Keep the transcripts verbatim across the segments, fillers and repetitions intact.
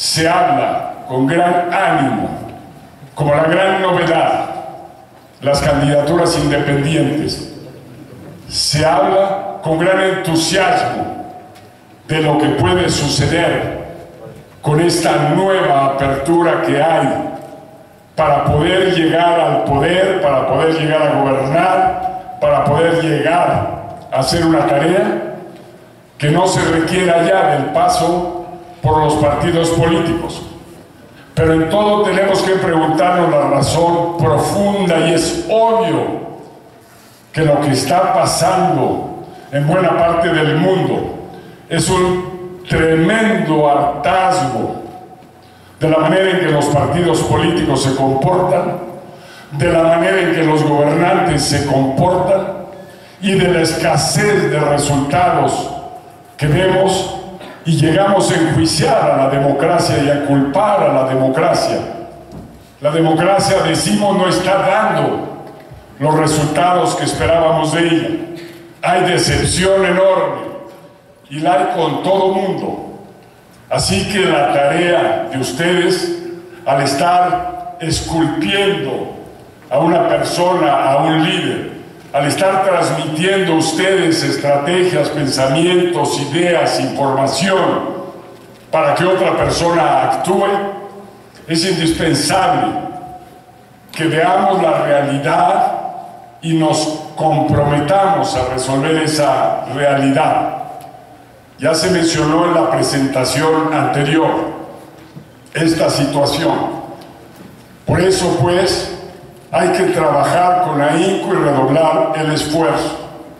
se habla con gran ánimo, como la gran novedad, las candidaturas independientes. Se habla con gran entusiasmo de lo que puede suceder con esta nueva apertura que hay para poder llegar al poder, para poder llegar a gobernar, para poder llegar a hacer una tarea que no se requiera ya del paso por los partidos políticos. Pero en todo tenemos que preguntarnos la razón profunda, y es obvio que lo que está pasando en buena parte del mundo es un tremendo hartazgo de la manera en que los partidos políticos se comportan, de la manera en que los gobernantes se comportan y de la escasez de resultados que vemos, y llegamos a enjuiciar a la democracia y a culpar a la democracia. La democracia, decimos, no está dando los resultados que esperábamos de ella. Hay decepción enorme y la hay con todo mundo. Así que la tarea de ustedes, al estar esculpiendo a una persona, a un líder, al estar transmitiendo ustedes estrategias, pensamientos, ideas, información para que otra persona actúe, es indispensable que veamos la realidad y nos comprometamos a resolver esa realidad. Ya se mencionó en la presentación anterior esta situación. Por eso, pues, hay que trabajar con ahínco y redoblar el esfuerzo.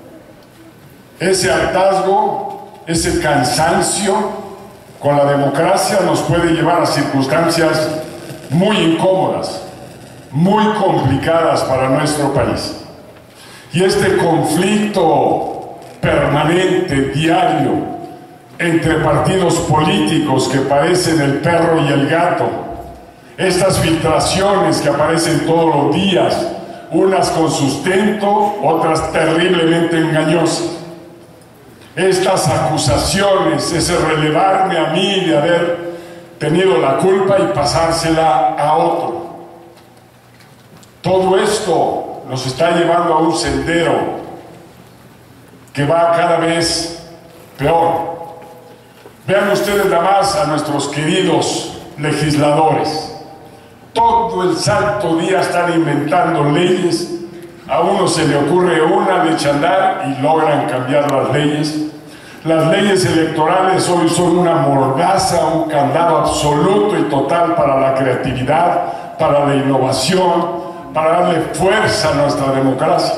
Ese hartazgo, ese cansancio con la democracia nos puede llevar a circunstancias muy incómodas, muy complicadas para nuestro país. Y este conflicto permanente, diario, entre partidos políticos que parecen el perro y el gato, estas filtraciones que aparecen todos los días, unas con sustento, otras terriblemente engañosas. Estas acusaciones, ese relevarme a mí de haber tenido la culpa y pasársela a otro. Todo esto nos está llevando a un sendero que va cada vez peor. Vean ustedes nada más a nuestros queridos legisladores. Todo el santo día están inventando leyes. A uno se le ocurre una de chandar y logran cambiar las leyes. Las leyes electorales hoy son una mordaza, un candado absoluto y total para la creatividad, para la innovación, para darle fuerza a nuestra democracia.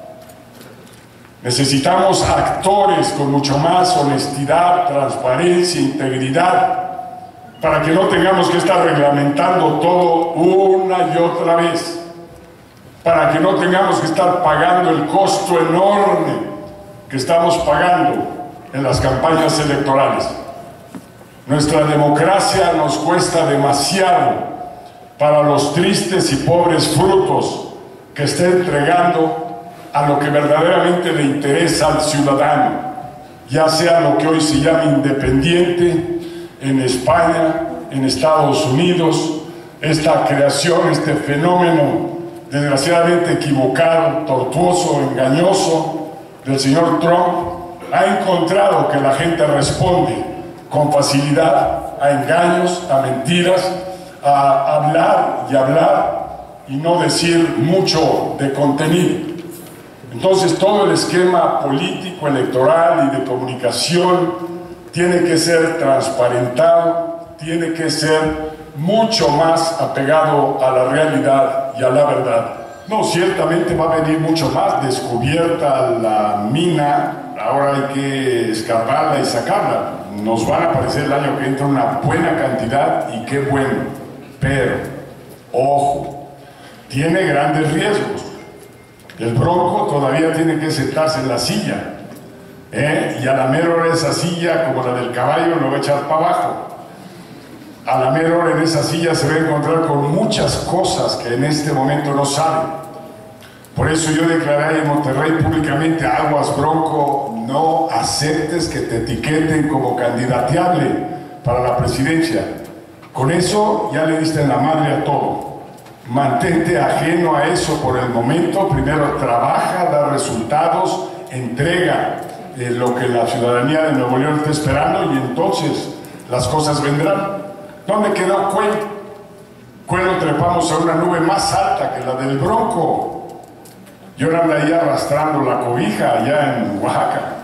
Necesitamos actores con mucho más honestidad, transparencia, integridad, para que no tengamos que estar reglamentando todo una y otra vez, para que no tengamos que estar pagando el costo enorme que estamos pagando en las campañas electorales. Nuestra democracia nos cuesta demasiado para los tristes y pobres frutos que está entregando a lo que verdaderamente le interesa al ciudadano, ya sea lo que hoy se llama independiente en España, en Estados Unidos, esta creación, este fenómeno desgraciadamente equivocado, tortuoso, engañoso del señor Trump, ha encontrado que la gente responde con facilidad a engaños, a mentiras, a hablar y hablar y no decir mucho de contenido. Entonces todo el esquema político, electoral y de comunicación tiene que ser transparentado, tiene que ser mucho más apegado a la realidad y a la verdad. No, ciertamente va a venir mucho más, descubierta la mina, ahora hay que escarbarla y sacarla. Nos van a aparecer el año que entra una buena cantidad y qué bueno, pero, ojo, tiene grandes riesgos. El Bronco todavía tiene que sentarse en la silla, ¿eh? Y a la mera hora esa silla, como la del caballo, lo va a echar para abajo. A la mera hora en esa silla se va a encontrar con muchas cosas que en este momento no sabe. Por eso yo declaré en Monterrey públicamente: aguas Bronco, no aceptes que te etiqueten como candidateable para la presidencia. Con eso ya le diste en la madre a todo. Mantente ajeno a eso por el momento. Primero trabaja, da resultados, entrega eh, lo que la ciudadanía de Nuevo León está esperando y entonces las cosas vendrán. ¿Dónde quedó Cuen? Cuen lo trepamos a una nube más alta que la del Bronco. Y ahora anda ahí arrastrando la cobija allá en Oaxaca.